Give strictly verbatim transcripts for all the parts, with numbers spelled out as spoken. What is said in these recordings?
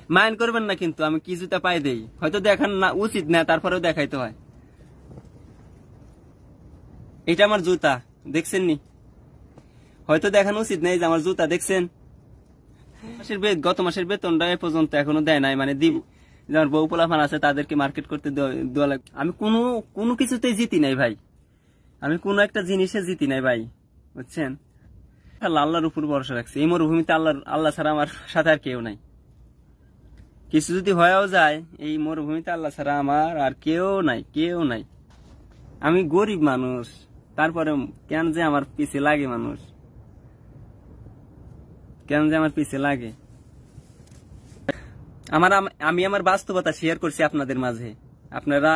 Mind করবেন না কিন্তু আমি কি জুতা পাই দেই, হয়তো দেখান না উচিত না, তারপরেও দেখাইতে হয়। এটা আমার জুতা দেখছেন নি, হয়তো দেখানো উচিত নেই যে আমার জুতা দেখছেন। মাসের গত মাসের বেতনটা এ পর্যন্ত এখনো দেয় নাই, মানে দিব যার বউ পোলাপান আছে তাদেরকে মার্কেট করতে দেওয়া লাগবে। আমি কোনো কোনো কিছুতেই জিতি নাই ভাই, আমি কোনো একটা জিনিসে জিতি নাই ভাই, বুঝছেন। আল্লাহর উপর ভরসা রাখছি, এই মরুভূমিতে আল্লাহ আল্লাহ ছাড়া আমার সাথে আর কেউ নাই। কিছু যদি হয়েও যায় এই মরুভূমিতে আল্লাহ ছাড়া আমার আর কেউ নাই, কেউ নাই। আমি গরিব মানুষ, তারপরে কেন যে আমার পিছে লাগে মানুষ, কেন যে আমার পিছে লাগে। আমার আমি আমার বাস্তবতা শেয়ার করছি আপনাদের মাঝে। আপনারা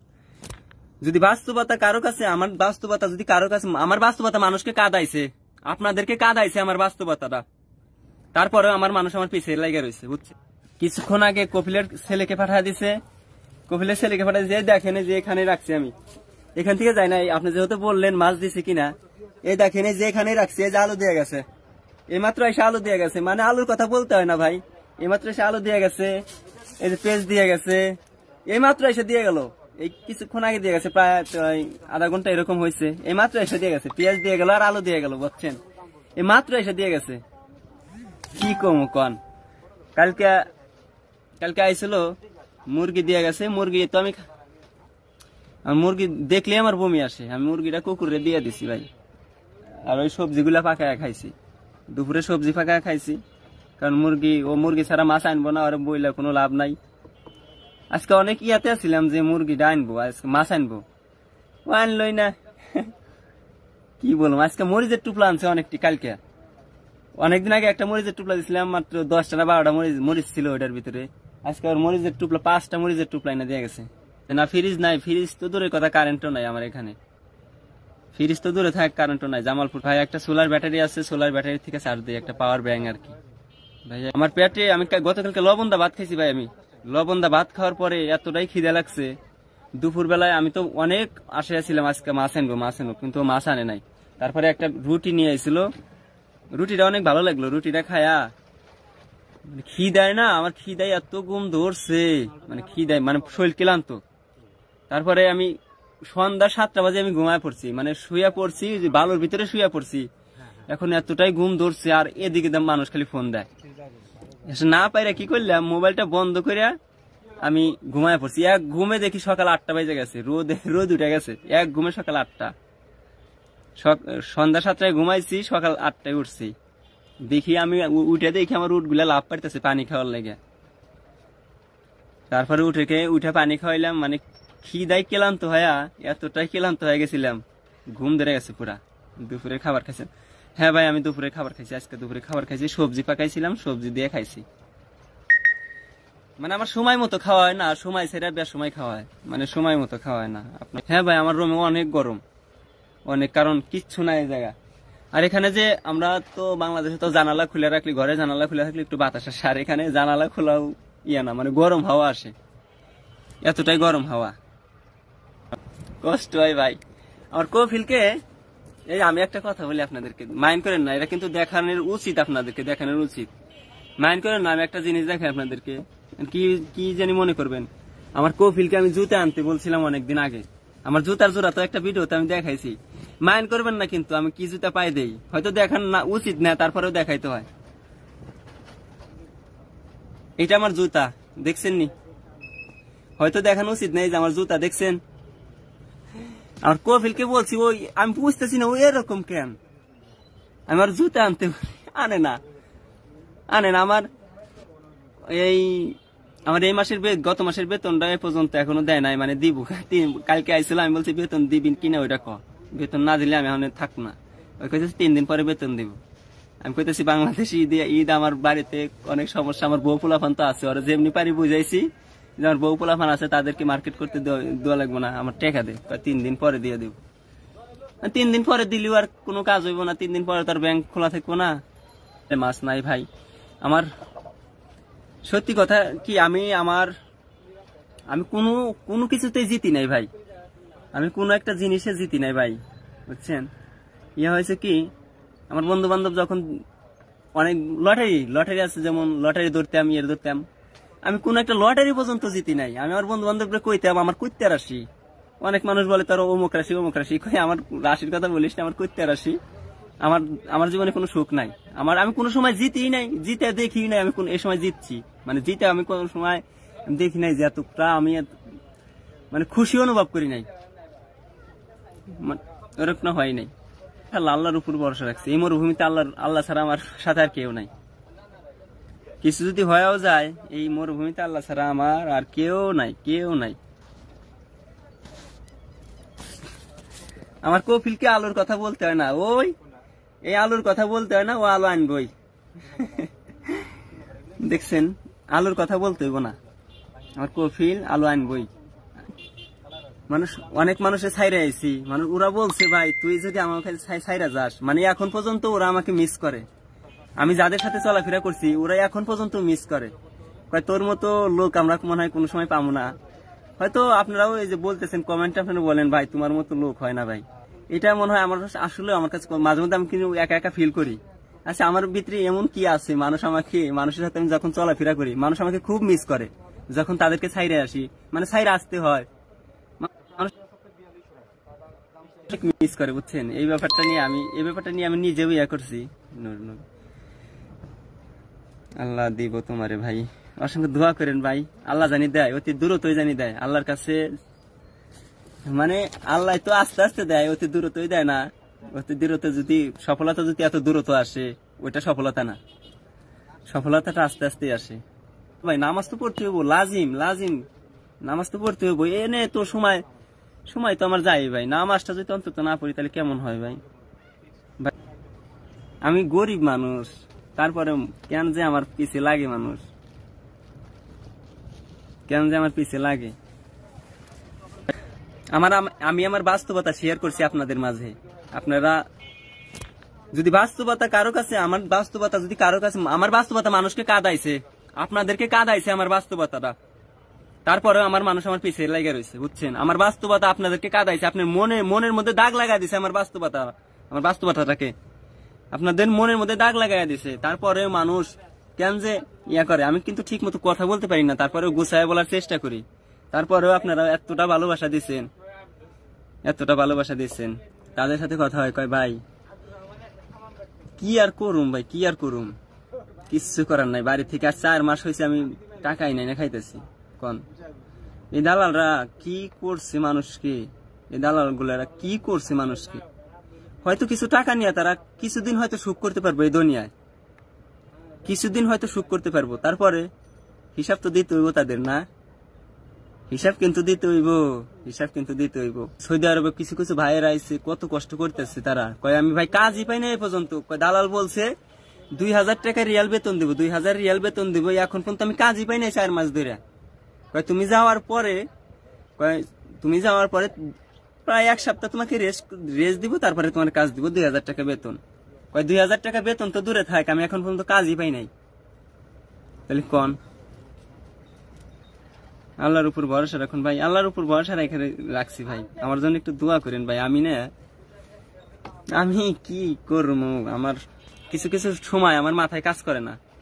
যদি বাস্তবতা কারো কাছে, আমার বাস্তবতা যদি কারো কাছে, আমার বাস্তবতা মানুষকে কাঁদাইছে, আপনাদেরকে কাঁদাইছে আমার বাস্তবতাটা, তারপরে আমার মানুষ আমার পিছে লেগে রয়েছে, বুঝছে। কিছুক্ষণ আগে কপিলের ছেলেকে পাঠিয়ে দিছে, কপিলের ছেলেকে পাঠিয়ে দিয়ে দেখেন যে এখানে রাখছি আমি, এখান থেকে যাই নাই। আপনি যেহেতু বললেন মাছ দিছে কিনা, এই দেখেন যে এখানে রাখছি, এই যে আলু দিয়ে গেছে, এইমাত্র এসে আলু দিয়ে গেছে, মানে আলুর কথা বলতে হয় না ভাই, এইমাত্র এসে আলু দিয়ে গেছে, এই যে পেঁয়াজ দিয়ে গেছে, এইমাত্র এসে দিয়ে গেল, এই কিছুক্ষণ আগে দিয়ে গেছে, প্রায় আধা ঘন্টা এরকম হয়েছে, এই মাত্র এসে দিয়ে গেছে, পেঁয়াজ দিয়ে গেল আর আলু দিয়ে গেল, বুঝছেন, এই মাত্র এসে দিয়ে গেছে। কি কম কন, কালকে কালকে আইছিল মুরগি দিয়ে গেছে, মুরগি তো আমি মুরগি দেখলে আমার বমি আসে, আমি মুরগিটা কুকুরে দিয়ে দিছি ভাই, আর ওই সবজিগুলা পাকায় খাইছি, দুপুরে সবজি পাকায় খাইছি, কারণ মুরগি ও মুরগি ছাড়া মাছ আনবো না, আর বইলে কোনো লাভ নাই। আজকে অনেক ইয়াতে ছিলাম যে মুরগিটা আনবো, আজকে মাছ আনবো, ও আনলই না। কি বলবো, আজকে মরিচের টুপলা আনছে অনেকটি, কালকে অনেকদিন আগে একটা মরিচের টুপলা দিছিলাম, মাত্র দশটা না বারোটা মরিচ মরিচ ছিল ওইটার ভিতরে, আজকে আর মরিচের টুপলা পাঁচটা মরিচের টুপলা এনে দিয়ে গেছে। না ফ্রিজ নাই, ফ্রিজ তো দূরের কথা, কারেন্টও নাই আমার এখানে, ফ্রিজ তো দূরে থাক, কারেন্টও নাই। জামালপুর ভাই একটা সোলার ব্যাটারি আছে, সোলার ব্যাটারি থেকে চার্জ দিই, একটা পাওয়ার ব্যাংক আর কি ভাই। আমার পেটে আমি গতকালকে লবণ দা ভাত খাইছি ভাই, আমি লবণ দা ভাত খাওয়ার পরে এতটাই খিদে লাগছে, দুপুর বেলায় আমি তো অনেক আশায় ছিলাম আজকে মাছ আনবো মাছ আনবো, কিন্তু মাছ আনে নাই। তারপরে একটা রুটি নিয়ে এসেছিল, রুটিটা অনেক ভালো লাগলো, রুটিটা খায়া খিদায় না আমার, খিদায় এত ঘুম ধরছে, মানে খিদায় মানে শরীর ক্লান্ত। তারপরে আমি সন্ধ্যা সাতটা বাজে আমি ঘুমায় পড়ছি, মানে শুয়ে পড়ছি, বালুর ভিতরে শুয়ে পড়ছি, এখন এতটাই ঘুম ধরছে, আর এদিকে মানুষ খালি ফোন দেয়, না পাইরা কি করলাম, মোবাইলটা বন্ধ করিয়া আমি ঘুমায় পড়ছি। এক ঘুমে দেখি সকাল আটটা বেজে গেছে, রোদ রোদ উঠে গেছে, এক ঘুমে সকাল আটটা, সন্ধ্যা সাতটায় ঘুমাইছি, সকাল আটটায় উঠছি, দেখি আমি উঠে দেখি আমার উঠ গুলা লাভ পাইতেছে পানি খাওয়ার লেগে। তারপরে উঠে খেয়ে উঠে পানি খাওয়াইলাম, মানে খিদায় ক্লান্ত হইয়া এতটাই ক্লান্ত হয়ে গেছিলাম, ঘুম ধরে গেছে পুরা। দুপুরে খাবার খাইছি, হ্যাঁ ভাই আমি দুপুরে খাবার খাইছি, আজকে দুপুরে খাবার খাইছি, সবজি পাকাইছিলাম, সবজি দিয়ে খাইছি। মানে আমার সময় মতো খাওয়া হয় না, সময় সেটা বেশ সময় খাওয়া হয়, মানে সময় মতো খাওয়া হয় না আপনার। হ্যাঁ ভাই আমার রুমে অনেক গরম, অনেক, কারণ কিচ্ছু নাই এই জায়গা। আর এখানে যে আমরা তো বাংলাদেশে তো জানালা খুলে রাখলি, ঘরে জানালা খুলে রাখলে একটু বাতাস আসে, আর এখানে জানালা খোলাও ইয়া না, মানে গরম হাওয়া আসে, এতটাই গরম হাওয়া, কষ্ট হয় ভাই আমার। কফিলকে এই আমি একটা কথা বলি আপনাদেরকে, মাইন্ড করেন না, এটা কিন্তু দেখানোর উচিত, আপনাদেরকে দেখানোর উচিত, মাইন্ড করেন না। আমি একটা জিনিস দেখাই আপনাদেরকে, কি কি জানি মনে করবেন। আমার কফিলকে আমি জুতা আনতে বলছিলাম অনেকদিন আগে, আমার জুতার জোড়া তো একটা ভিডিওতে আমি দেখাইছি, মাইন্ড করবেন না কিন্তু আমি কি জুতা পাই দেই, হয়তো দেখান না উচিত না, তারপরেও দেখাইতে হয়। এটা আমার জুতা দেখছেন নি, হয়তো দেখানো উচিত নেই যে আমার জুতা দেখছেন। আমার কফিলকে বলছি, ওই আমি বুঝতেছি না ওই এরকম কেন, আমার জুতা আনতে আনে না আনে না আমার এই আমার এই মাসের গত মাসের বেতনটা এ পর্যন্ত এখনো দেয় নাই, মানে দিব, কালকে আইছিল, আমি বলছি বেতন দিবিন কিনা ওইটা ক, বেতন না দিলে আমি এখন থাকবো না, ওই কইতেছি তিন দিন পরে বেতন দিব। আমি কইতেছি বাংলাদেশে ঈদ ঈদ আমার বাড়িতে অনেক সমস্যা, আমার বউ পোলাফান তো আছে, ওরা যেমনি পারি বুঝাইছি যে আমার বউ পোলাফান আছে, তাদেরকে মার্কেট করতে দেওয়া লাগবো না, আমার টেকা দে, তিন দিন পরে দিয়ে দিব। তিন দিন পরে দিলেও আর কোনো কাজ হইব না, তিন দিন পরে তার ব্যাংক খোলা থাকবো না। মাছ নাই ভাই আমার, সত্যি কথা কি, আমি আমার আমি কোনো কোনো কিছুতেই জিতি নাই ভাই, আমি কোনো একটা জিনিসে জিতি নাই ভাই, বুঝছেন। ইয়ে হয়েছে কি, আমার বন্ধু বান্ধব যখন অনেক লটারি লটারি আছে, যেমন লটারি ধরতাম, ইয়ে ধরতাম, আমি কোন একটা লটারি পর্যন্ত জিতি নাই। আমি আমার বন্ধু বান্ধবরা কইতে আমার কইতে রাশি, অনেক মানুষ বলে তার অমুক রাশি অমুক রাশি, কই আমার রাশির কথা বলিস না, আমার কইতে রাশি। আমার আমার জীবনে কোনো সুখ নাই, আমার আমি কোনো সময় জিতি নাই, জিতে দেখি নাই আমি কোন এই সময় জিতছি, মানে জিতে আমি কোন সময় দেখি নাই যে এতটা আমি মানে খুশি অনুভব করি নাই, ওরকম হয় নাই। আল্লাহর উপর ভরসা রাখছি, এই মরুভূমিতে আল্লাহ আল্লাহ ছাড়া আমার সাথে আর কেউ নাই। কিছু যদি হয়েও যায় এই মরুভূমিতে আল্লাহ ছাড়া আমার আর কেউ নাই, কেউ নাই। আমার কপিলকে আলুর কথা বলতে হয় না, ওই এই আলুর কথা বলতে হয় না, ও আলু আনবই। দেখছেন, আলুর কথা বলতে হইব না, আমার কপিল আলু আনবই। মানুষ অনেক মানুষের ছাইরে আইছি, মানুষ ওরা বলছে ভাই তুই যদি আমাকে ছাইরা যাস, মানে এখন পর্যন্ত ওরা আমাকে মিস করে। আমি যাদের সাথে চলাফেরা করছি ওরা এখন পর্যন্ত মিস করে, কয় তোর মতো লোক আমরা মনে হয় কোনো সময় পাবো না। হয়তো আপনারাও এই যে বলতেছেন কমেন্টে আপনারা বলেন ভাই তোমার মতো লোক হয় না ভাই, এটা মনে হয় আমার আসলে আমার কাছে মাঝে মধ্যে আমি কিন্তু একা একা ফিল করি। আচ্ছা আমার ভিতরে এমন কি আছে, মানুষ আমাকে মানুষের সাথে আমি যখন চলাফেরা করি মানুষ আমাকে খুব মিস করে, যখন তাদেরকে ছাইরে আসি, মানে ছাইরে আসতে হয় মিস করে, বুঝছেন। এই ব্যাপারটা নিয়ে আমি এই ব্যাপারটা নিয়ে আমি নিজেও ইয়া করছি। আল্লাহ দিব তোমারে ভাই, অসংখ্য দোয়া করেন ভাই, আল্লাহ জানি দেয়, অতি দূরত্বই জানি দেয় আল্লাহর কাছে, মানে আল্লাহ তো আস্তে আস্তে দেয়, অতি দূরত্বই দেয় না। অতি দূরত্ব যদি সফলতা যদি এত দূরত্ব আসে ওইটা সফলতা না, সফলতাটা আস্তে আস্তে আসে। ভাই নামাজ তো পড়তে হইব, লাজিম লাজিম নামাজ তো পড়তে হইব, এনে তো সময় সময় তো আমার যাই ভাই, নামাজটা যদি অন্তত না পড়ি তাহলে কেমন হয় ভাই। আমি গরিব মানুষ, তারপরে কেন যে আমার পিছে লাগে মানুষ, কেন যে আমার পিছে লাগে। আমার আমি আমার বাস্তবতা শেয়ার করছি আপনাদের মাঝে, আপনারা যদি বাস্তবতা কারো কাছে, আমার বাস্তবতা যদি কারো কাছে, আমার বাস্তবতা মানুষকে কাঁদাইছে, আপনাদেরকে কাঁদাইছে আমার বাস্তবতাটা, তারপরে আমার মানুষ আমার পিছিয়ে লেগে রয়েছে, বুঝছেন। আমার বাস্তবতা আপনাদেরকে কাঁদাইছে, আপনার মনে মনের মধ্যে দাগ লাগাই দিছে আমার বাস্তবতা, আমার বাস্তবতাটাকে আপনাদের মনের মধ্যে দাগ লাগাই দিছে। তারপরে মানুষ কেন যে ইয়া করে, আমি কিন্তু ঠিক মতো কথা বলতে পারি না, তারপরেও গুছায় বলার চেষ্টা করি, তারপরেও আপনারা এতটা ভালোবাসা দিচ্ছেন, এতটা ভালোবাসা দিচ্ছেন। তাদের সাথে কথা হয়, কয় ভাই কি আর করুম ভাই, কি আর করুম, কিচ্ছু করার নাই। বাড়ি থেকে আর চার মাস হয়েছে আমি টাকাই নাই না খাইতেছি। কোন এই দালালরা কি করছে মানুষকে, এই দালাল গুলারা কি করছে মানুষকে। হয়তো কিছু টাকা নিয়ে তারা কিছুদিন হয়তো সুখ করতে পারবো এই দুনিয়ায়, কিছুদিন হয়তো সুখ করতে পারবো, তারপরে হিসাব তো দিতে হইব তাদের, না হিসাব কিন্তু দিতে হইব, হিসাব কিন্তু দিতে হইব। সৌদি আরবে কিছু কিছু ভাইয়েরা আইছে, কত কষ্ট করতেছে তারা, কয় আমি ভাই কাজই পাই না এই পর্যন্ত, কয় দালাল বলছে দুই হাজার টাকা রিয়াল বেতন দিব, দুই হাজার রিয়াল বেতন দিব, এখন পর্যন্ত আমি কাজই পাই না চার মাস ধরে। কয় তুমি যাওয়ার পরে, কয় তুমি যাওয়ার পরে প্রায় এক সপ্তাহ তোমাকে রেস্ট রেস্ট দিব, তারপরে তোমার কাজ দিব, দুই হাজার টাকা বেতন। কয় দুই হাজার টাকা বেতন তো দূরে থাক, আমি এখন পর্যন্ত কাজই পাই নাই। তাহলে কন আল্লাহর উপর ভরসা রাখুন ভাই, আল্লাহর উপর ভরসা রেখে রাখছি ভাই, আমার জন্য একটু দোয়া করেন ভাই। আমি না আমি কি করবো, আমার কিছু কিছু সময় আমার মাথায় কাজ করে না।